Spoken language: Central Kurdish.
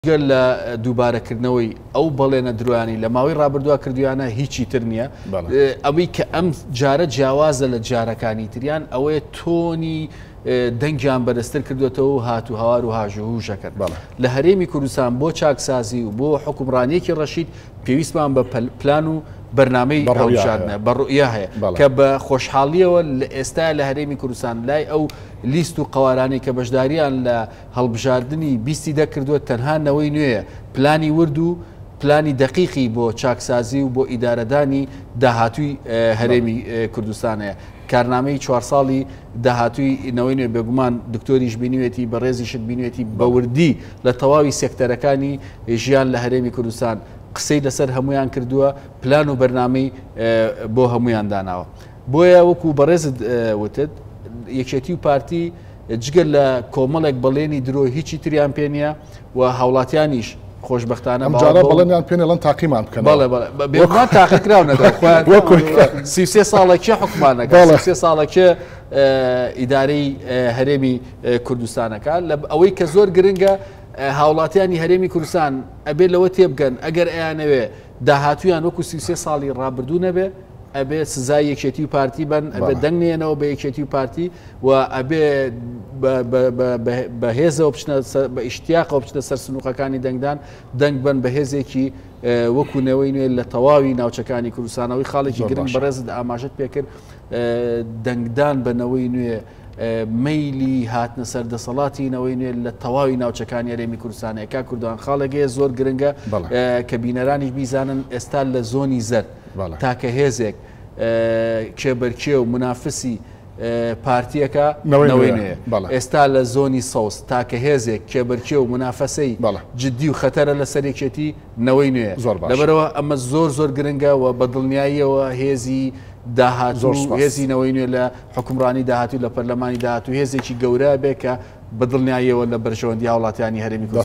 گەل لە دووبارەکردنەوەی ئەو بەڵێنە درۆیانی لە ماوەی ڕابردووە کردویانە هیچی تر نییە. ئەوەی کە ئەم جارە جیاوازە لە جارەکانی تریان ئەوەیە تۆنی دەنگیان بەدەستر کردوێتەوە و هاتو هەوار و هاژوهوژەکەن لە هەرێمی کوردستان بۆ چاکسازی و بۆ حکومڕانیەکی ڕەشید پێویستمان بە پلان و بەرنامەی هەڵبژاردنە بەڕوئیا هەیە کە بە خۆشحاڵیەوە لە ئێستا لە هەرێمی کوردستان لای ئەو لیست و قەوارانەی کە بەشداریان لە هەڵبژاردننی بیستی دەکردووە تەنها نەوەی نوێیە پلانی ورد و پلانی دقیقی بۆ چاکسازی و بۆ ئیدارەدانی داهاتووی هەرێمی کوردستانەیە. کارنامەی 4 ساڵی داهاتووی نەوەی نوێ بێگومان دکتۆریش بینوێتی بەڕێزیشت بینوێتی بەوردی لە تەواوی سێکتەرەکانی ژیان لە هەرێمی کوردستان قسەی لەسەر هەمویان کردووە پلان و بەرنامەی بۆ هەمویان داناوە. بۆیە وەکو بەڕێزت وتت یەکێتی و پارتی جگەل لە کۆمەڵێک بەڵێنی درۆ هیچی تریان پێ نییە و هاوڵاتیانیش خۆشبەختانە بەڵێنیان پێێ لەن تاقیمان بکەن بێمان تاقیکراونەوە 33 ساڵێکی حکومانەکە 33 ساڵێکی ئیدارەی هەرێمی کوردستانەکە لە ئەوەی کە زۆر گرنگە هاوڵاتیانی هەرێمی کوردستان ئەبێ لەوە تێبگەن ئەگەر ئەیانەوێ داهاتویان وەکو 33 ساڵی ڕابردوو نەبێ ئەبێ سزای یەکێتی و پارتی بن ئەبێ دەنگێنەوە بە یەکێتی و پارتی و ئەبێ بەهێزەوە بە ئیشتیاقەوە بچنە سەر سنووقەکانی دەنگدان دەنگ بن بە هێزێکی وەکوونەوەی نوێ لە تەواوی ناوچەکانی کوردستانەوەی خاڵێکی گرنگ بەڕێزت ئاماژت پێکرد دەنگدان بنەوەی نوێ مەیلی هاتنە سەر دەسەڵاتینەوەی نوێ لە تەواوی ناوچەکانی هەرێمی کوردستانەکە کوردوان خاڵێگەیە زۆر گرنگە کە بینەرانیش بیزانن ئێستا لە زۆنی زەر تاکە هێزێک کێبەرکێ و منافسی پارتیەکە نەوەی نوێ ئێستا لە زۆنی سەوز تاکە هێزێک کێبەرکێ و منافەسەی جددی و خەتەرە لە سەرێکێتی نەوەی نوێ لەبەرەوە ئەمە زۆر گرنگە و بە دڵنیاییەوە هێزی داهاتوو هێزینەوەی نوێ لە حکومڕانی داهاتوو لە پەرلەمانی داهاتوو هێزێکی گەورە بێ کە بە دڵنیاییەوە لە بەرژەوەندی هاوڵاتیانی هەرێمی